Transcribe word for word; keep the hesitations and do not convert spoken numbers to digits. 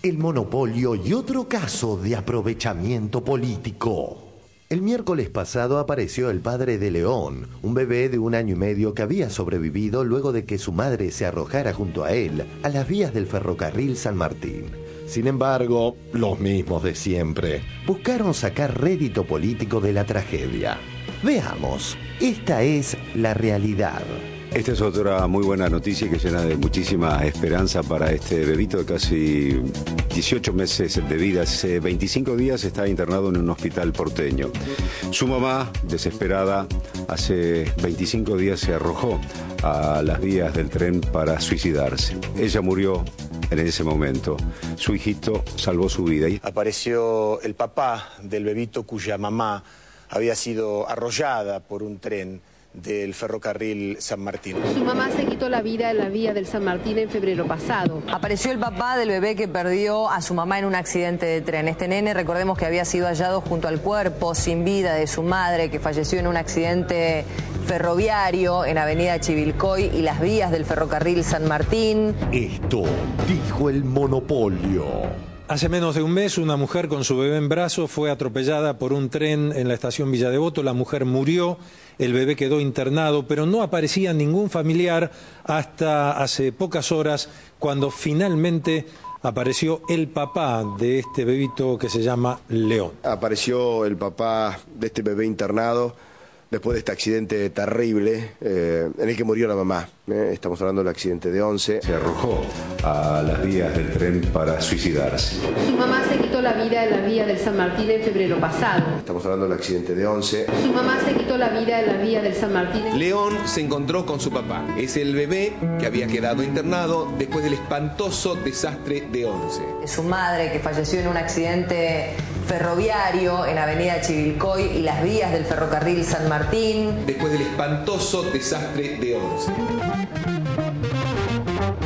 el monopolio y otro caso de aprovechamiento político. El miércoles pasado apareció el padre de León, un bebé de un año y medio que había sobrevivido luego de que su madre se arrojara junto a él a las vías del ferrocarril San Martín. Sin embargo, los mismos de siempre buscaron sacar rédito político de la tragedia. Veamos, esta es la realidad. Esta es otra muy buena noticia que llena de muchísima esperanza para este bebito de casi dieciocho meses de vida. Hace veinticinco días está internado en un hospital porteño. Su mamá, desesperada, hace veinticinco días se arrojó a las vías del tren para suicidarse. Ella murió en ese momento. Su hijito salvó su vida. Apareció el papá del bebito cuya mamá había sido arrollada por un tren del ferrocarril San Martín. Su mamá se quitó la vida en la vía del San Martín en febrero pasado. Apareció el papá del bebé que perdió a su mamá en un accidente de tren. Este nene, recordemos que había sido hallado junto al cuerpo sin vida de su madre, que falleció en un accidente ferroviario en Avenida Chivilcoy y las vías del ferrocarril San Martín. Esto dijo el monopolio. Hace menos de un mes, una mujer con su bebé en brazos fue atropellada por un tren en la estación Villa Devoto. La mujer murió, el bebé quedó internado, pero no aparecía ningún familiar hasta hace pocas horas, cuando finalmente apareció el papá de este bebito que se llama León. Apareció el papá de este bebé internado después de este accidente terrible eh, en el que murió la mamá. Eh, estamos hablando del accidente de Once. Se arrojó a las vías del tren para suicidarse. Su mamá se quitó la vida en la vía del San Martín en febrero pasado. Estamos hablando del accidente de Once. Su mamá se quitó la vida en la vía del San Martín. León se encontró con su papá. Es el bebé que había quedado internado después del espantoso desastre de Once. Su madre, que falleció en un accidente ferroviario en Avenida Chivilcoy y las vías del ferrocarril San Martín. Después del espantoso desastre de Once.